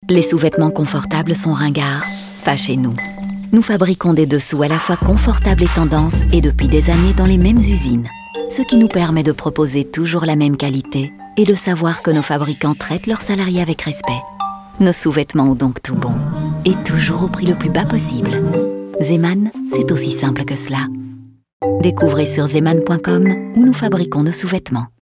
Les sous-vêtements confortables sont ringards, pas chez nous. Nous fabriquons des dessous à la fois confortables et tendance et depuis des années dans les mêmes usines. Ce qui nous permet de proposer toujours la même qualité et de savoir que nos fabricants traitent leurs salariés avec respect. Nos sous-vêtements ont donc tout bon et toujours au prix le plus bas possible. Zeman, c'est aussi simple que cela. Découvrez sur zeman.com où nous fabriquons nos sous-vêtements.